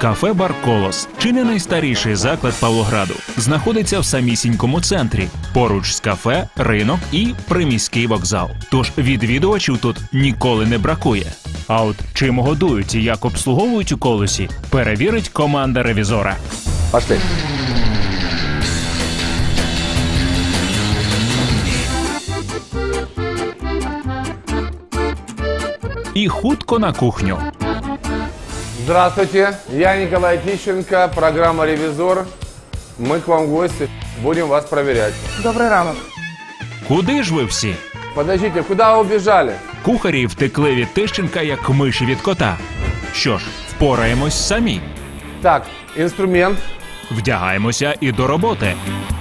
Кафе-бар «Колос» – чи не найстаріший заклад Павлограду. Знаходиться в самісінькому центрі. Поруч з кафе, ринок і приміський вокзал. Тож відвідувачів тут ніколи не бракує. А от чим годують і як обслуговують у «Колосі» – перевірить команда ревізора. Пошли. І хутко на кухню. Здравствуйте, я Николай Тищенко, программа «Ревизор». Мы к вам в гости, будем вас проверять. Добрий ранок. Куди ж ви всі? Подождите, куда вы убежали? Кухарі втекли від Тищенка, як миші від кота. Що ж, впораємось самі. Так, инструмент. Вдягаємося і до роботи.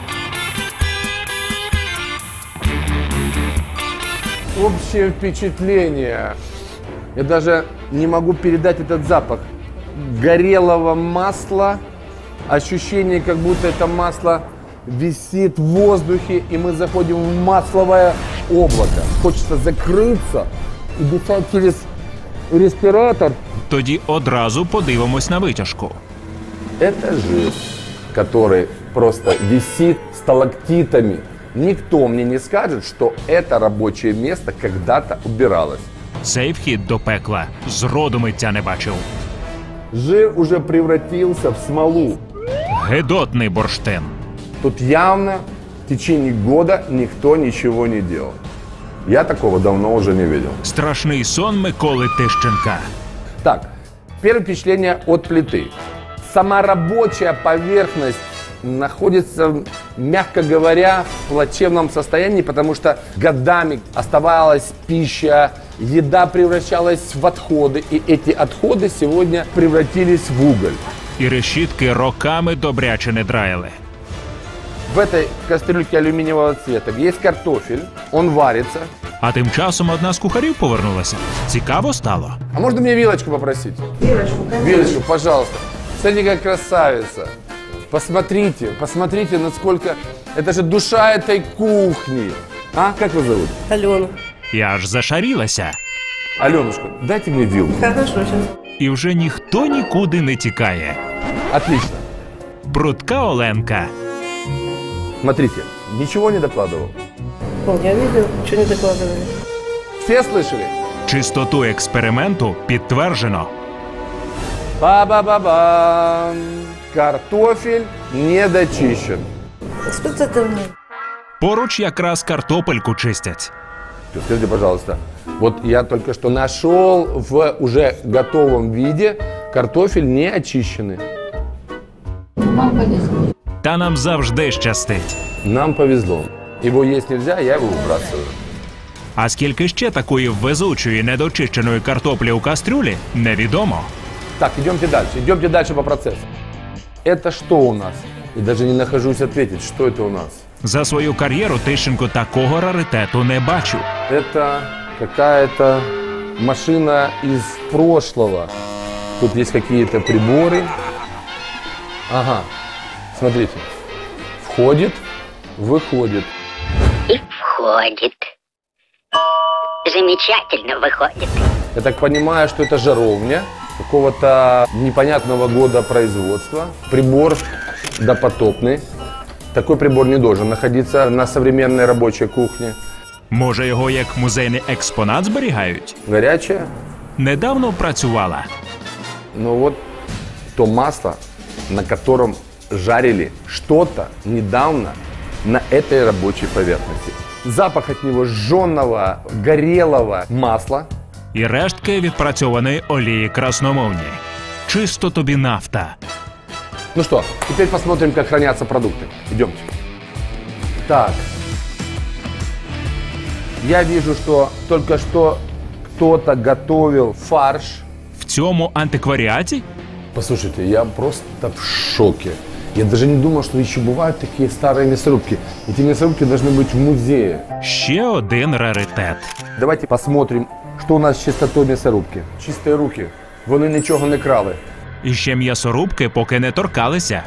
Общее впечатление. Я даже не могу передать этот запах. Горелого масла. Ощущение, как будто это масло висит в воздухе, и мы заходим в масловое облако. Хочется закрыться и дышать через респиратор. Тоді одразу подивимось на витяжку. Это жир, который просто висит сталактитами. Никто мне не скажет, что это рабочее место когда-то убиралось. Цей вхід до пекла зроду миття не бачив. Жир уже превратился в смолу. Гидотний бурштин. Тут явно в течение года никто ничего не делал. Я такого давно уже не видел. Страшний сон Миколи Тищенка. Так, первое впечатление от плиты. Сама рабочая поверхность находится, мягко говоря, в плачевном состоянии, потому что годами оставалась пища, еда превращалась в отходы, и эти отходы сегодня превратились в уголь. І решітки роками добряче не драїли. В этой кастрюльке алюминиевого цвета есть картофель, он варится. А тим часом одна з кухарів повернулася. Цікаво стало. А можно мне вилочку попросить? Вилочку, конечно. Вилочку, пожалуйста. Смотрите, как красавица. Посмотрите, посмотрите, насколько... Это же душа этой кухни. А, как вас зовут? Алена. Я аж зашарілася. Аленушка, дайте мне вилку. Хорошо, сейчас. І вже ніхто нікуди не тікає. Отлично. Прудка Оленка. Смотрите, ничего не докладывал. Я видел, ничего не докладывали. Все слышали? Чистоту експерименту підтверджено. Ба-ба-ба-бам. Картофель не дочищен. Что это мне? Поруч якраз картопельку чистять. Скажите, пожалуйста, вот я только что нашел в уже готовом виде картофель не очищенный. Та нам завжди щастить. Нам повезло. Его есть нельзя, я его выбрасываю. А скільки ще такої везучої недочищеної картоплі у кастрюлі, невідомо. Так, идемте дальше по процессу. Это что у нас? И даже не нахожусь ответить, что это у нас. За свою кар'єру Тищенко такого раритету не бачив. Это какая-то машина из прошлого. Тут есть какие-то приборы. Ага, смотрите. Входит, выходит. И входит. Замечательно выходит. Я так понимаю, что это жаровня какого-то непонятного года производства. Прибор допотопный. Такой прибор не должен находиться на современной рабочей кухне. Може, його як музейний експонат зберігають? Горячая. Недавно працювала. Но вот то масло, на котором жарили что-то недавно на этой рабочей поверхности. Запах от него жженого, горелого масла. І рештки відпрацьованої олії красномовні. Чисто тобі нафта. Ну что, теперь посмотрим, как хранятся продукты. Идемте. Так. Я вижу, что только что кто-то готовил фарш. В цьому антикваріаті? Послушайте, я просто в шоке. Я даже не думал, что еще бывают такие старые мясорубки. Эти мясорубки должны быть в музее. Ще один раритет. Давайте посмотрим, что у нас с чистотой мясорубки. Чистые руки. Вони нічого не крали. І ще м'ясорубки поки не торкалися.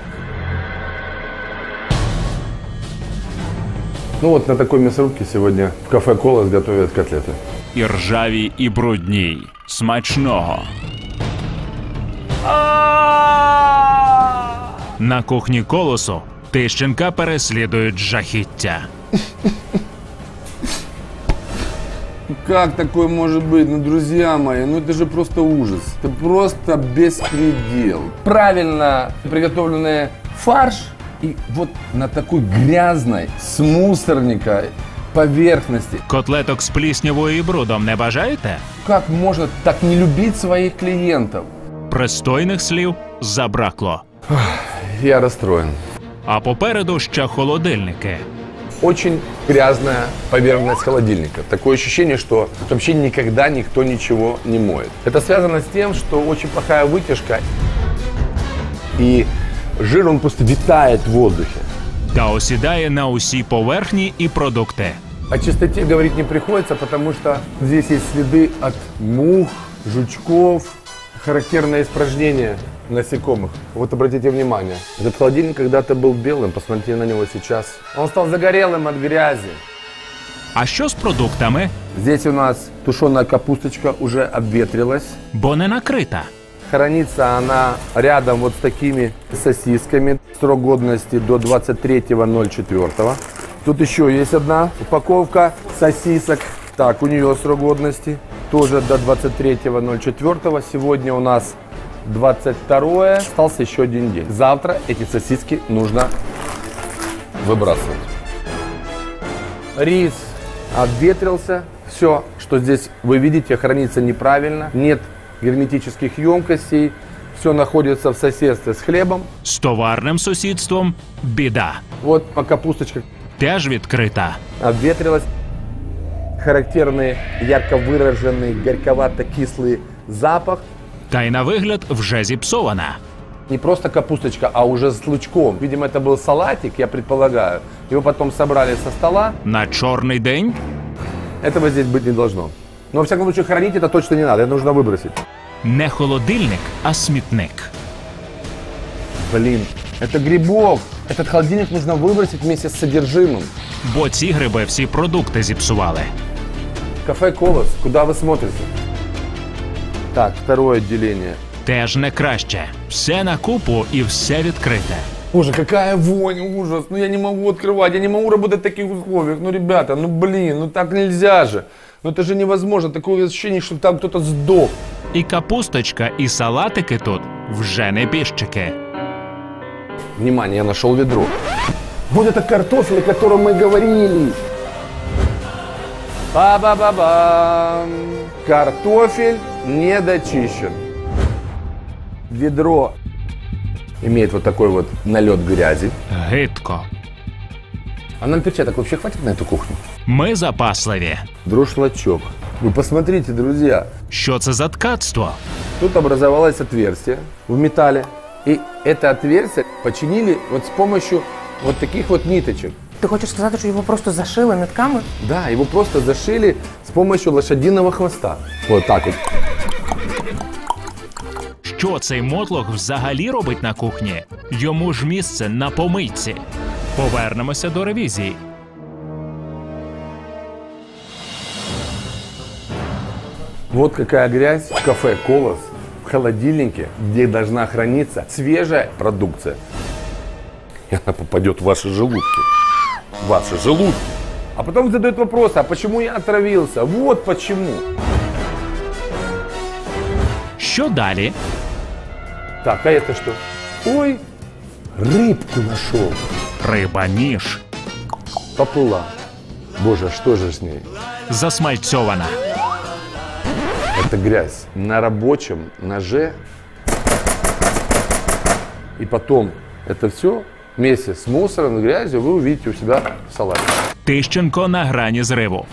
Ну вот на такой мясорубке сегодня в кафе «Колос» готовят котлеты. І ржаві, і брудні. Смачного. На кухні Колосу Тищенка переслідують жахіття. Как такое может быть? Ну, друзья мои, ну это же просто ужас. Это просто беспредел. Правильно приготовленный фарш и вот на такой грязной, с мусорника поверхности. Котлеток з пліснявою і брудом не бажаєте? Как можно так не любить своих клиентов? Пристойних слів забракло. Я расстроен. А попереду ще холодильники. Очень грязная поверхность холодильника. Такое ощущение, что вообще никогда никто ничего не моет. Это связано с тем, что очень плохая вытяжка. И жир, он просто витает в воздухе. Та осідає на усі поверхні і продукти. О чистоте говорить не приходится, потому что здесь есть следы от мух, жучков, характерное испражнение насекомых. Вот обратите внимание, этот холодильник когда-то был белым, посмотрите на него сейчас. Он стал загорелым от грязи. А що з продуктами? Здесь у нас тушеная капусточка уже обветрилась. Бо не накрита. Хранится она рядом вот с такими сосисками. Срок годности до 23.04. Тут еще есть одна упаковка сосисок. Так, у нее срок годности тоже до 23.04. Сегодня у нас 22-е. Остался еще один день. Завтра эти сосиски нужно выбрасывать. Рис обветрился. Все, что здесь вы видите, хранится неправильно. Нет герметических емкостей. Все находится в соседстве с хлебом. З товарним сусідством біда. Вот капусточка Теж відкрита. обветрилась. Характерный ярко выраженный горьковато-кислый запах. Та й на вигляд вже зіпсована. Не просто капусточка, а уже с лучком. Видимо, это был салатик, я предполагаю. Его потом собрали со стола. На чорний день Этого здесь быть не должно. Но, во всяком случае, хранить это точно не надо. Это нужно выбросить. не холодильник, а смітник. Блин, это грибок. Этот холодильник нужно выбросить вместе с содержимым. Бо ці гриби всі продукти зіпсували. Кафе «Колос». Куда вы смотрите? Так, второе отделение. Теж не краще. Все на купу і все відкрите. Боже, какая вонь, ужас. Ну я не могу открывать, я не могу работать в таких условиях. Ну, ребята, ну блин, ну так нельзя же. Ну это же невозможно. Такое ощущение, что там кто-то сдох. І капусточка, і салатики тут вже не піщики. Внимание, я нашел ведро. Вот это картофель, о котором мы говорили. Ба-ба-ба-бам. Картофель не дочищен. Ведро имеет вот такой вот налет грязи. Гидко. А нам перчаток вообще хватит на эту кухню? Ми запасливі. Друшлачок. Вы посмотрите, друзья. Що це за ткацтво? Тут образовалось отверстие в металле. И это отверстие починили вот с помощью вот таких вот ниточек. Ти хочеш сказати, що його просто зашили нитками? Да, его просто зашили с помощью лошадиного хвоста. Вот так вот. Що цей мотлох взагалі робить на кухні? Йому ж місце на помийці. Повернемося до ревізії. Вот какая грязь в кафе «Колос», в холодильнике, где должна храниться свежая продукция. И она попадет в ваши желудки. В ваши желудки. А потом задают вопрос, а почему я отравился? Вот почему. Що далі? Так, а это что? Ой, рыбку нашел. Риба-ніж. Поплыла. Боже, что же с ней? Засмальцьована. Это грязь на рабочем ноже. И потом это все вместе с мусором и грязью вы увидите у себя в салате. Тищенко на грані зриву.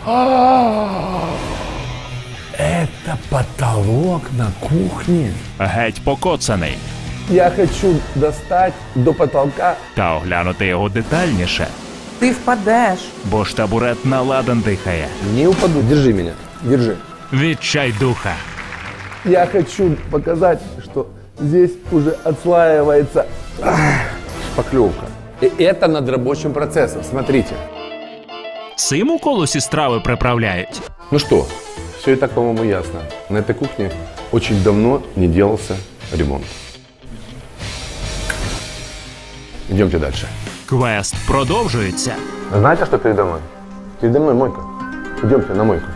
Это потолок на кухне. Геть покоцаний. Я хочу достать до потолка. Та оглянути його детальніше. Ти впадеш. Бо ж табурет на ладан дихає. Не упаду. Держи меня. Держи. Відчайдуха. Я хочу показать, что здесь уже отслаивается шпаклевка. И это над рабочим процессом. Смотрите. Цим у Колосі страви приправляють. Ну что, все и так, по-моему, ясно. На этой кухне очень давно не делался ремонт. Идемте дальше. Квест продовжується. Знаете, что передо мной? Передо мной мойка. Идемте на мойку.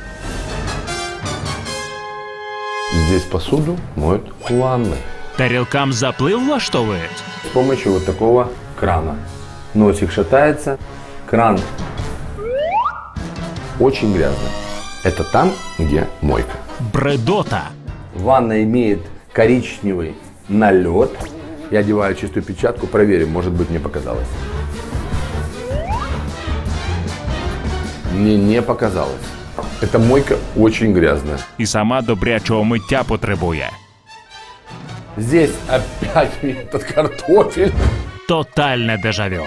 Здесь посуду моют в ванной. Тарілкам заплив влаштовують. С помощью вот такого крана. Носик шатается, кран очень грязный. Это там, где мойка. Бредота. Ванна имеет коричневый налет. Я одеваю чистую перчатку, проверим, может быть, мне показалось. Мне не показалось. Эта мойка очень грязная. І сама добрячого миття потребує. Здесь опять этот картофель. Тотальне дежавю.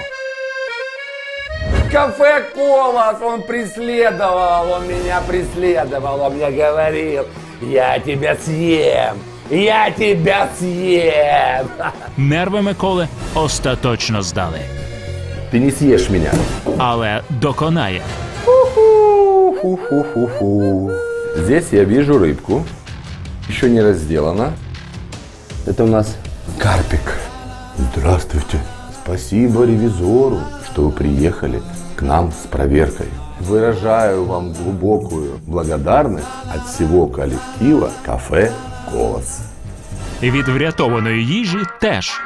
Кафе Колос, он преследовал, он меня преследовал, он мне говорил, я тебя съем, я тебя съем. Нерви Миколи остаточно здали. Ты не съешь меня. Але доконає. Фу-фу-фу-фу. Здесь я вижу рыбку, еще не разделана. Это у нас карпик. Здравствуйте. Спасибо ревизору, что вы приехали к нам с проверкой. Выражаю вам глубокую благодарность от всего коллектива кафе «Колос». І від врятованої їжі теж.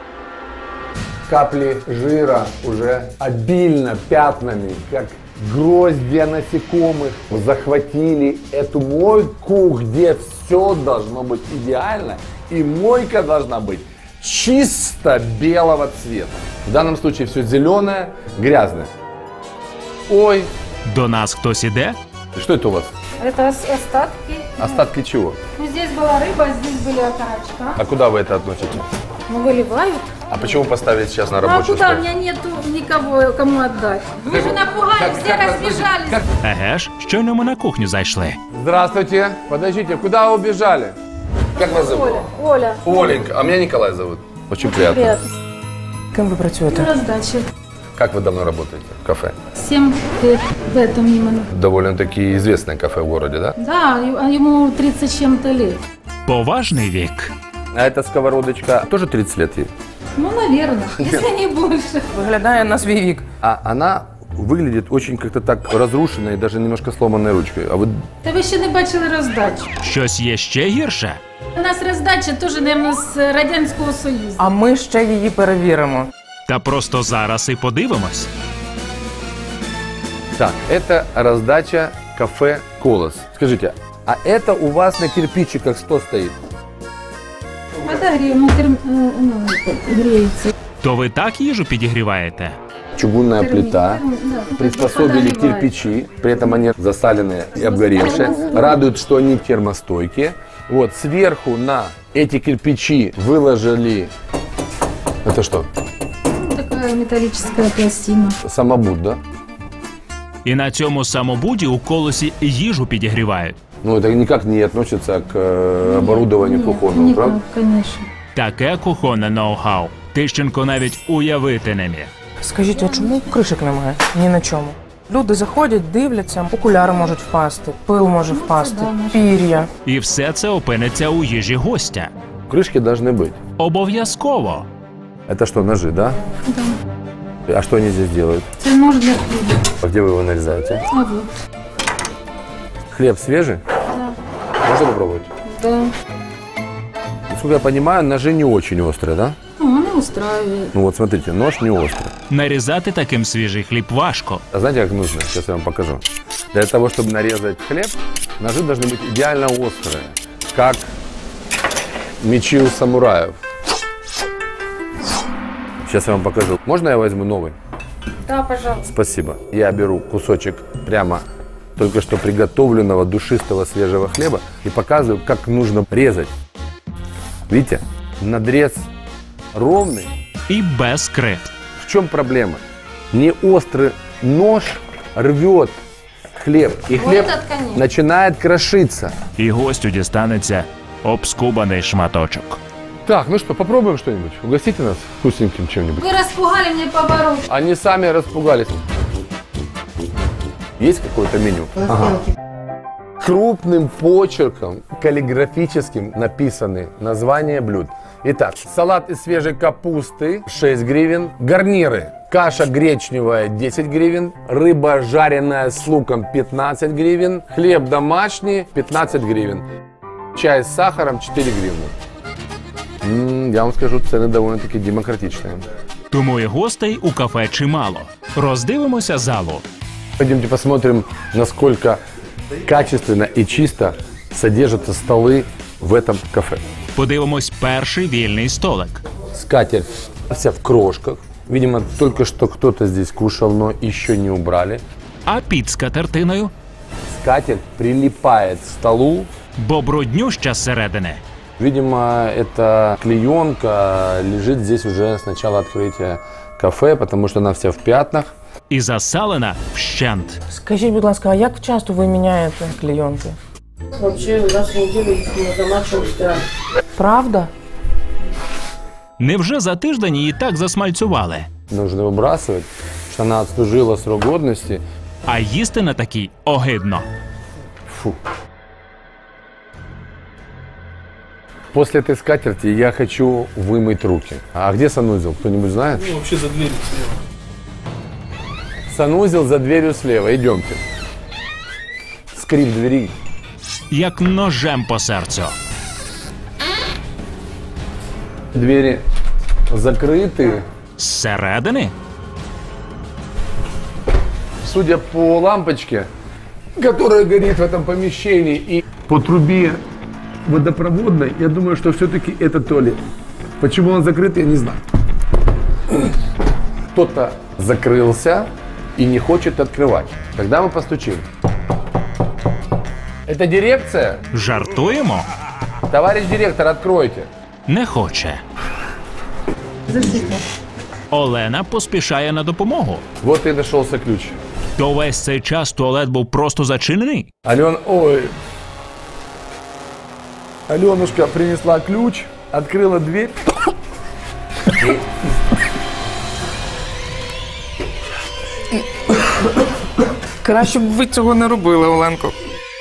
Капли жира уже обильно пятнами, как гроздья насекомых, захватили эту мойку, где все должно быть идеально, и мойка должна быть чисто белого цвета. В данном случае все зеленое, грязное. Ой, До нас хтось іде? что это у вас? Это остатки. Остатки чего? Ну, здесь была рыба, здесь были окорочка. А куда вы это относите? Ну, выливают. А почему поставили сейчас на Ну, а рабочий куда? У стол? меня нету никого, кому отдать. Вы же напугали, все разбежались. Еге ж, щойно ми на кухню зайшли. Здравствуйте. Подождите, куда вы убежали? Как вас зовут? Оля. Оленька. А меня Николай зовут. Очень приятно. Привет. Ким ви працюєте? Раздача. Как вы давно работаете в кафе? 7 лет в этом именно. Довольно-таки известное кафе в городе, да? Да, а ему 30 с чем-то лет. Поважний вік. А эта сковородочка тоже 30 лет ей? Ну, наверное, если не больше. Виглядає на свій вік. А она выглядит очень как-то так разрушенной, даже немножко сломанной ручкой. А вы Та ви ще не бачили роздачу. Щось є ще гірше. У нас роздача теж, наверное, з Радянського Союзу. А ми ще її перевіримо. Та просто зараз і подивимось. Так, это раздача кафе «Колос». Скажите, а это у вас на кирпичиках что стоит? Подогрів, греется. То ви так їжу підігріваєте? Чугунная плита, приспособили кирпичи, при этом они засаленные и обгоревшие. Радует, что они термостойкие. Вот, сверху на эти кирпичи выложили... Это что? Такая металлическая пластина. Самобуд, да? І на цьому самобуді у колосі їжу підігрівають. Ну, это никак не относится к оборудованию кухонному, Никак, правда? конечно. Таке кухонне ноу-хау Тищенко навіть уявити не міг. Скажіть, а чому кришок немає? Ні на чому. Люди заходять, дивляться, окуляри можуть впасти, пил може впасти, пір'я. І все це опиниться у їжі гостя. Крышки должны быть. Обов'язково. Это что, ножи, да? Да. А что они здесь делают? Это нож для хлеба. А где вы его нарезаете? А вот. Хлеб свежий? Да. Можно попробовать? Да. Насколько я понимаю, ножи не очень острые, да? Ну, он и устраивает. Ну вот смотрите, нож не острый. Нарізати таким свіжий хліб важко. А знаете, как нужно? Сейчас я вам покажу. Для того, чтобы нарезать хлеб, ножи должны быть идеально острые, как мечи у самураев. Сейчас я вам покажу. Можно я возьму новый? Да, пожалуйста. Спасибо. Я беру кусочек прямо только что приготовленного душистого свежего хлеба и показываю, как нужно резать. Видите? Надрез ровный. І без кривд. В чем проблема? Неострый нож рвет хлеб, и хлеб этот, конечно. начинает крошиться. І гостю дістанеться обскубаний шматочок. Так, ну что, попробуем что-нибудь? Угостите нас вкусненьким чем-нибудь. Вы распугали мне поворот. Они сами распугались. Есть какое-то меню? Ага. Крупным почерком, каллиграфическим написаны названия блюд. Итак, салат из свежей капусты 6 гривен, гарниры. Каша гречневая 10 гривен, рыба жареная с луком 15 гривен, хлеб домашний 15 гривен, чай с сахаром 4 гривны. Я вам скажу, цены довольно-таки демократичные. Тому і гостей у кафе чимало. Роздивимося залу. Пойдемте посмотрим, насколько качественно и чисто содержатся столы в этом кафе. Подивимось перший вільний столик. Скатерть вся в крошках. Видимо, только что кто-то здесь кушал, но еще не убрали. А під скатертиною? Скатерть прилипает к столу. Бо бруднюща зсередини. Видимо, эта клеенка лежит здесь уже с начала открытия кафе, потому что она вся в пятнах. І засалена вщент. Скажіть, будь ласка, а як часто ви міняєте клейонки? Вообще, раз в неделю мы замачиваем стирать. Правда? Невже за тиждень її так засмальцювали? Нужно выбрасывать, что она отслужила срок годности. А їсти на такій огидно. Фу. После этой скатерти я хочу вымыть руки. А где санузел? Кто-нибудь знает? Ну, вообще за дверью слева. Санузел за дверью слева. Идемте. Скрип двери. Як ножем по серцю. Двери закрыты. Зсередини? Судя по лампочке, которая горит в этом помещении, и по трубе водопроводной, я думаю, что все-таки это туалет. Почему он закрыт, я не знаю. Кто-то закрылся и не хочет открывать. Тогда мы постучим. Это дирекция? Жартуємо? Товарищ директор, откройте. Не хоче. Олена поспішає на допомогу. Вот и нашелся ключ. То весь цей час туалет був просто зачинений? Ой. Аленушка принесла ключ, открыла дверь. Краще б ви цього не робили, Оленко.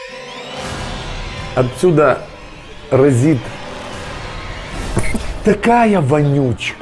Отсюда разит такая вонючка.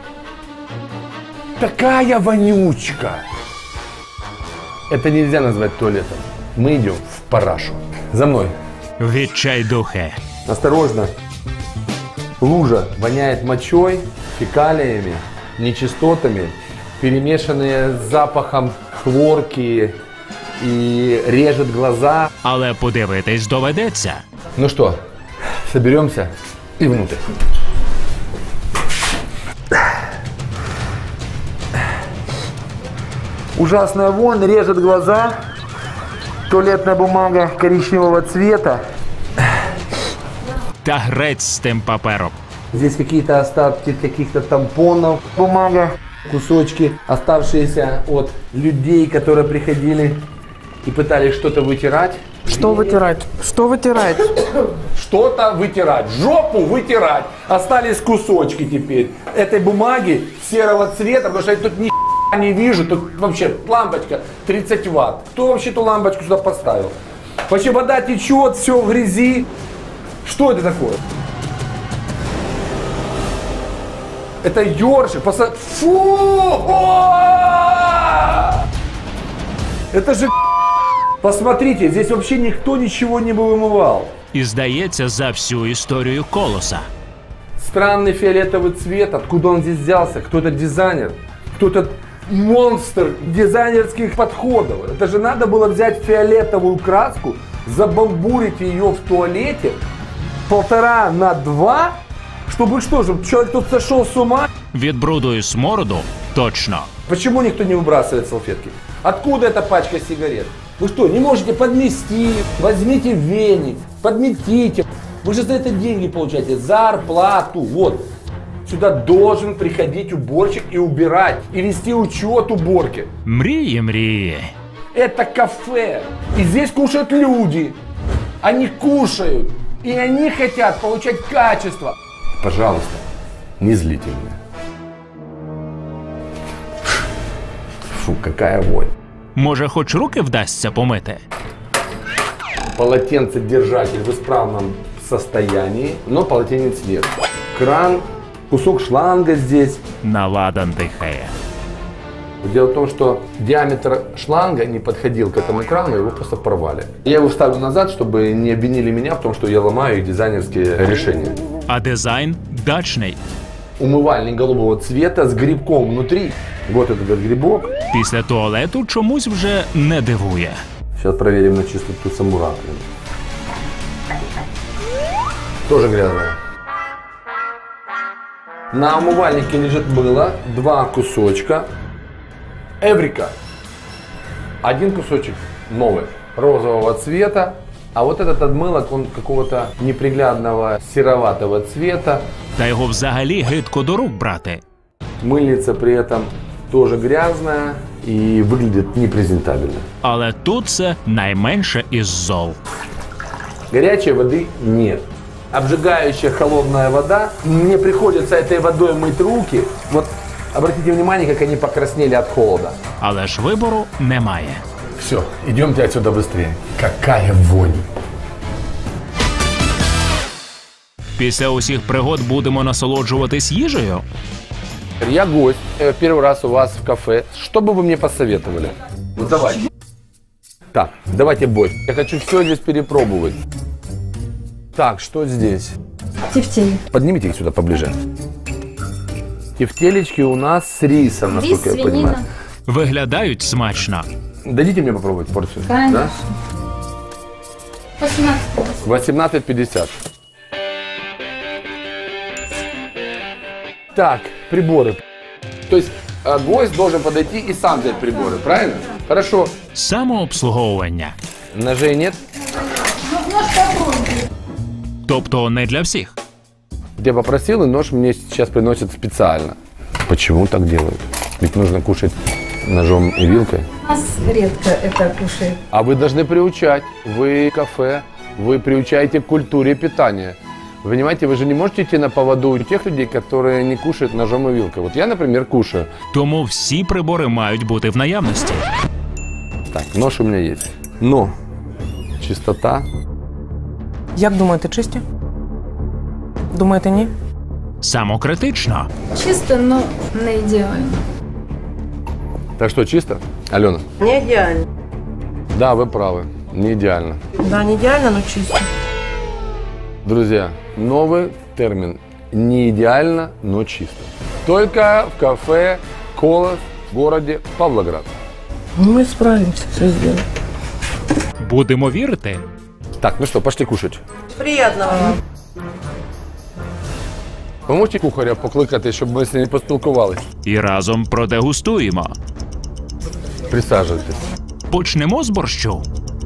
Такая вонючка. Это нельзя назвать туалетом. Мы идем в парашу. За мной. Відчайдухи. Осторожно. Лужа воняет мочой, фекалиями, нечистотами, перемешанные с запахом хлорки и режет глаза. Але подивитись доведеться. Ну что, соберемся и внутрь. Ужасная вонь, режет глаза. Туалетная бумага коричневого цвета. Та грець з тим папером. Здесь какие-то остатки каких-то тампонов. Бумага, кусочки, оставшиеся от людей, которые приходили и пытались что-то вытирать. Что вытирать? Что вытирать? Что-то вытирать. Жопу вытирать. Остались кусочки теперь этой бумаги серого цвета, потому что я тут ни не вижу. Тут вообще лампочка 30 ватт. Кто вообще эту лампочку сюда поставил? Вообще вода течет, все в грязи. Что это такое? Это ёршик. Фу! Это же... Посмотрите, здесь вообще никто ничего не вымывал. І здається, за всю історію колоса. Странный фиолетовый цвет. Откуда он здесь взялся? Кто-то дизайнер. Кто-то монстр дизайнерских подходов. Это же надо было взять фиолетовую краску, забамбурить ее в туалете 1,5 на 2, чтобы что, чтобы человек тут сошел с ума? Від бруду і смороду точно. Почему никто не выбрасывает салфетки? Откуда эта пачка сигарет? Вы что, не можете подмести? Возьмите веник, подметите. Вы же за это деньги получаете, зарплату. Вот. Сюда должен приходить уборщик и убирать, и вести учет уборки. Мрії, мрії. Это кафе. И здесь кушают люди. Они кушают. И они хотят получать качество. Пожалуйста, не злите меня. Фу, какая вонь. Може, хоч руки вдасться помити? Полотенцедержатель в исправном состоянии, но полотенец нет. кран, кусок шланга здесь. Наладан дихає. Дело в том, что диаметр шланга не подходил к этому крану, его просто порвали. Я его вставлю назад, чтобы не обвинили меня в том, что я ломаю их дизайнерские решения. А дизайн дачний. Умывальник голубого цвета с грибком внутри. Вот этот грибок. Після туалету чомусь вже не дивує. Сейчас проверим на чистоту саму раковину. Тоже грязная. На умывальнике лежит мыло, 2 кусочка. Эврика. 1 кусочек новый, розового цвета. А вот этот отмылок, он какого-то неприглядного сероватого цвета. Та його взагалі гидко до рук брати. Мыльница при этом тоже грязная и выглядит непрезентабельно. Але тут це найменше із зол. Горячей воды нет. Обжигающая холодная вода. Мне приходится этой водой мыть руки. Вот обратите внимание, как они покраснели от холода. Але ж вибору немає. Все, идемте отсюда быстрее. Какая вонь. Після усіх пригод будемо насолоджуватись їжею? Я гость, первый раз у вас в кафе. Что бы вы мне посоветовали? Ну давайте. Так, давайте бой. Я хочу все здесь перепробовать. Так, что здесь? Тефтели. Поднимите их сюда поближе. Тефтелечки у нас с рисом, насколько Рис, я понимаю. свинина. Виглядають смачно. Дадите мне попробовать порцию? Конечно. Да? 18. 18,50. Так, приборы. То есть гость должен подойти и сам взять приборы, правильно? Хорошо. Самообслуговування. Ножей нет? Тобто не для всіх. Я попросил, и нож мне сейчас приносят специально. Почему так делают? Ведь нужно кушать ножом и вилкой. У нас редко это кушает. А вы должны приучать. Вы кафе, вы приучаете к культуре питания. Вы понимаете, вы же не можете идти на поводу у тех людей, которые не кушают ножом и вилкой. Вот я, например, кушаю. Тому всі прибори мають бути в наявності. Так, нож у меня есть. Но чистота. Як думаєте, чисті? Думаєте, ні? Самокритично. Чисто, но не идеально. Так что, чисто? Алена? Не идеально. Да, вы правы. Не идеально. Да, не идеально, но чисто. Друзья, новый термин. Не идеально, но чисто. Только в кафе «Колос» в городе Павлоград. Мы справимся, все сделаем. Будемо вірити. Так, ну что, пошли кушать. Приятного вам. Ви можете кухаря покликати, щоб ми з ним поспілкувалися? І разом продегустуємо. Присаджуйтесь. Почнемо з борщу.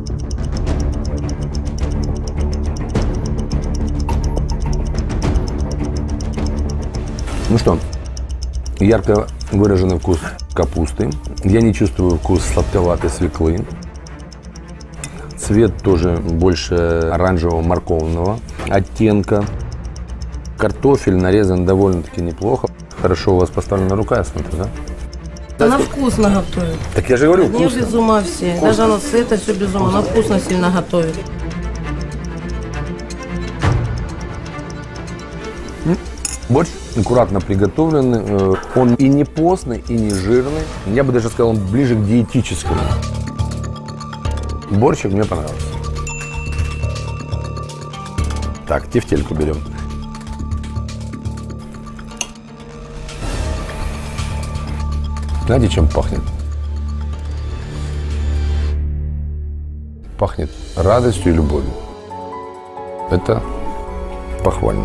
Ну что, ярко выраженный вкус капусты. Я не чувствую вкус сладковатой свеклы. Цвет тоже больше оранжевого морковного оттенка. Картофель нарезан довольно-таки неплохо. Хорошо у вас поставлена рука, я смотрю, да? Она вкусно готовит. Так я же говорю, Не вкусно. без ума все. Даже она с этой все без ума. Она вкусно сильно готовит. Борщ аккуратно приготовленный. Он и не постный, и не жирный. Я бы даже сказал, он ближе к диетическому. Борщик мне понравился. Так, тефтельку берем. Знаете, чем пахнет? Пахнет радостью и любовью. Это похвально.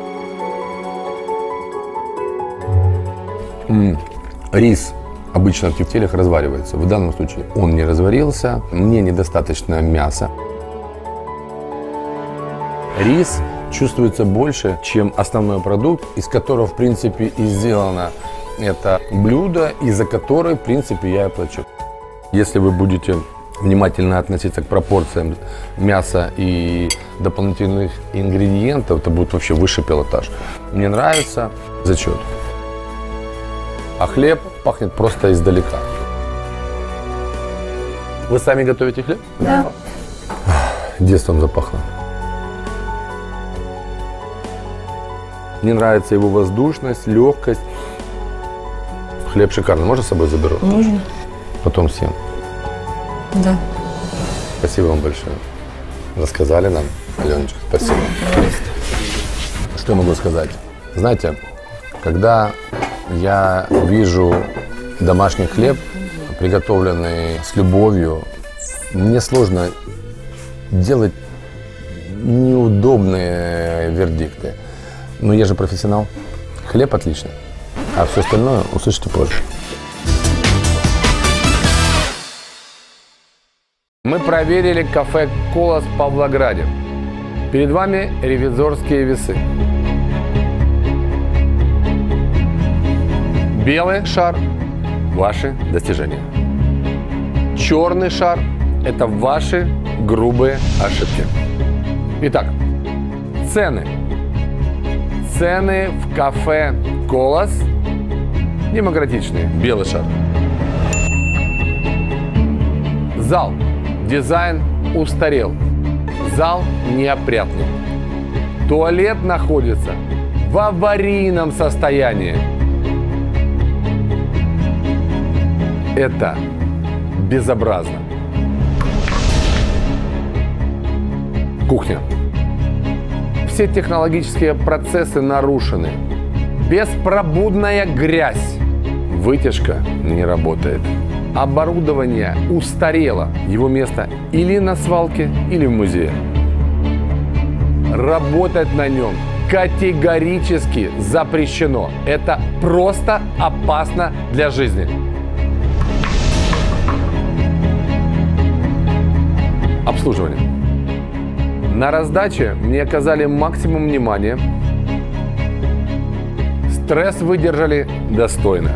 Рис обычно в тефтелях разваривается. В данном случае он не разварился. Мне недостаточно мяса. Рис чувствуется больше, чем основной продукт, из которого, в принципе, и сделано это блюдо, и за которое, в принципе, я и плачу. Если вы будете внимательно относиться к пропорциям мяса и дополнительных ингредиентов, это будет вообще высший пилотаж. Мне нравится зачет. А хлеб пахнет просто издалека. Вы сами готовите хлеб? Да. Детством запахло. Мне нравится его воздушность, легкость. Хлеб шикарный. Можно с собой заберу? Можно. Потом съем. Да. Спасибо вам большое. Рассказали нам, Аленочка, спасибо. Что я могу сказать? Знаете, когда я вижу домашний хлеб, приготовленный с любовью, мне сложно делать неудобные вердикты. Но я же профессионал. Хлеб отличный, а все остальное услышите позже. Мы проверили кафе «Колос» в Павлограде. Перед вами ревизорские весы. Белый шар – ваши достижения. Черный шар – это ваши грубые ошибки. Итак, цены. Цены в кафе «Колос» демократичные. Белый шар. Зал. Дизайн устарел. Зал неопрятный. Туалет находится в аварийном состоянии. Это безобразно. Кухня. Все технологические процессы нарушены. Беспробудная грязь. Вытяжка не работает. Оборудование устарело. Его место или на свалке, или в музее. Работать на нем категорически запрещено. Это просто опасно для жизни. Обслуживание. На раздаче мне оказали максимум внимания. Стресс выдержали достойно.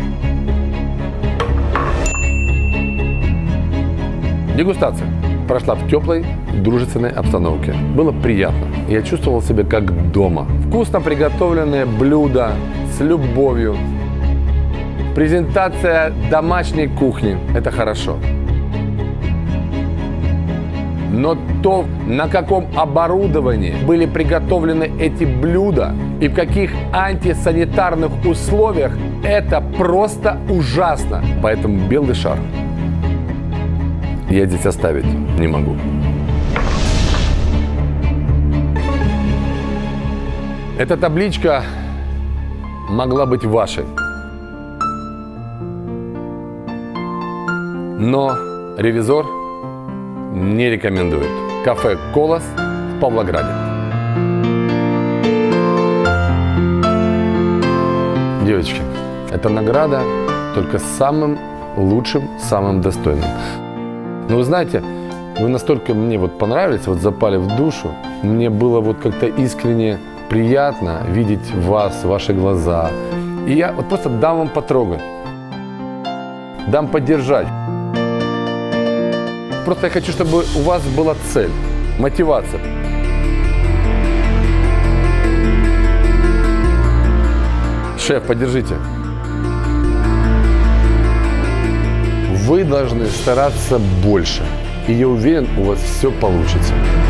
Дегустация прошла в теплой, дружественной обстановке. Было приятно. Я чувствовал себя как дома. Вкусно приготовленные блюда с любовью. Презентация домашней кухни – это хорошо. Но то, на каком оборудовании были приготовлены эти блюда и в каких антисанитарных условиях, это просто ужасно. Поэтому белый шар я здесь оставить не могу. Эта табличка могла быть вашей. Но ревизор не рекомендует. Кафе «Колос» в Павлограде. Девочки, это награда только самым лучшим, самым достойным. Но вы знаете, вы настолько мне вот понравились, вот запали в душу. Мне было вот как-то искренне приятно видеть вас, ваши глаза. И я вот просто дам вам потрогать, дам поддержать. Просто я хочу, чтобы у вас была цель, мотивация. Шеф, поддержите. Вы должны стараться больше. И я уверен, у вас все получится.